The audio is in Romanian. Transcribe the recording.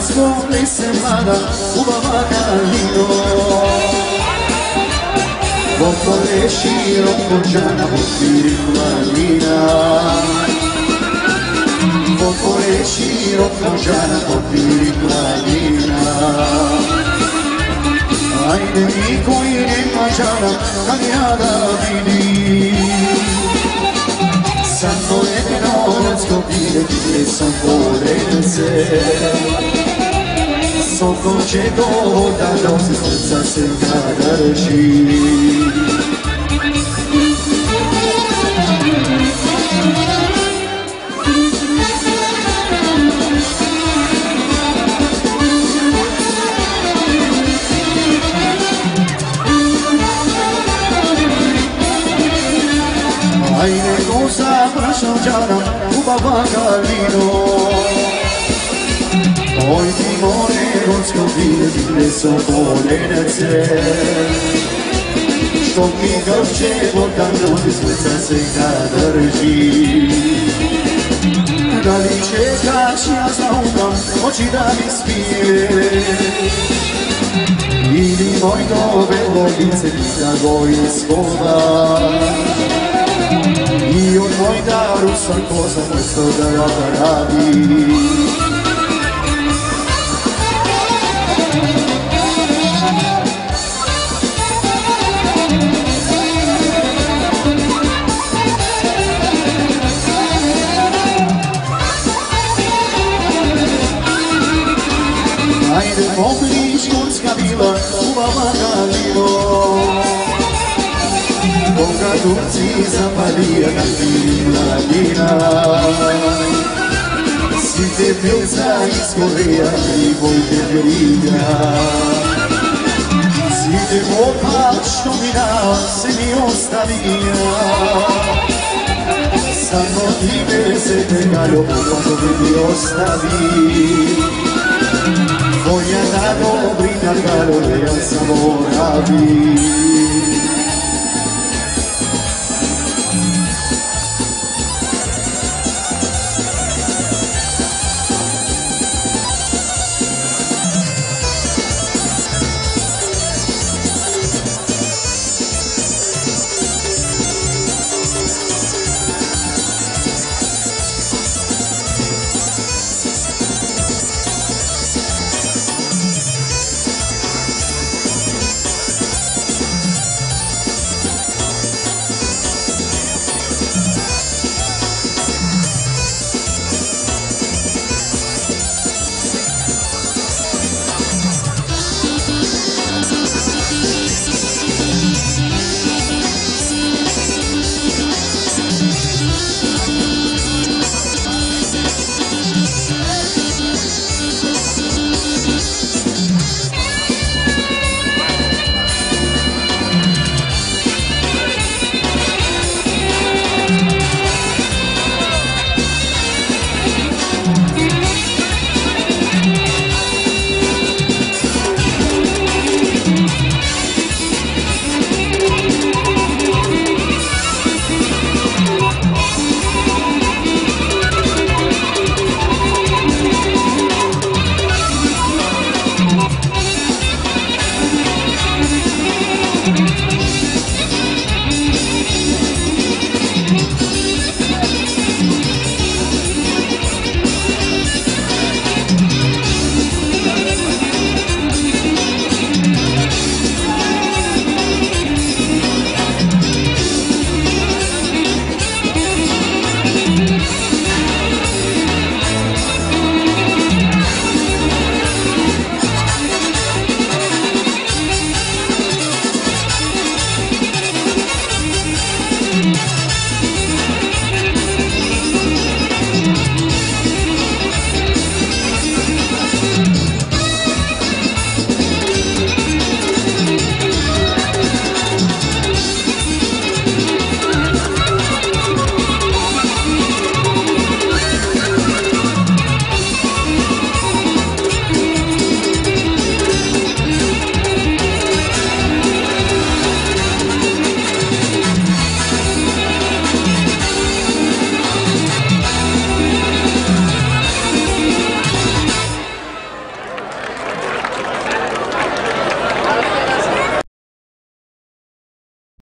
nascondí semana ubava calino Popole široko džana popiri planina Popole široko džana popiri planina Ajde niko i nema džana kad ja da vidim Samo jedino razgovire gdje sam porence Soko će voda nosi srca se nadrži Ajde go završao džana ubava kalino Oj ti more rodsko vidjeti gdje su polenice Što mi grče voda nosi srca se nadrži Da li čekaš ja zaukam oči da mi smije Ili moj nove lice da go iskovaš I od moj daru sam koza mjesto da radi Ajde pobliž Kurska bila ubava kalino Koga Turci zapalija na tim mladina Si te pilca izgorija i boj te briga Si te popal što mi dao se mi ostavija Samo ti me se te galjo kako bi mi ostavi Tvoja da dobrina galjo ja zaboravim